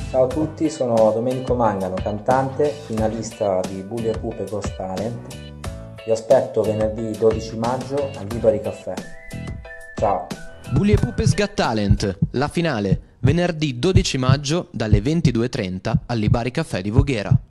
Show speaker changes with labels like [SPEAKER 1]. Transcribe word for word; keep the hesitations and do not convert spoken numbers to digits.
[SPEAKER 1] Ciao a tutti, sono Domenico Mangano, cantante, finalista di Bulli e Pupe Ghost Talent. Vi aspetto venerdì dodici maggio al Libari Caffè. Ciao!
[SPEAKER 2] Bulli e Pupes Got Talent, la finale, venerdì dodici maggio dalle ventidue e trenta al Libari Caffè di Voghera.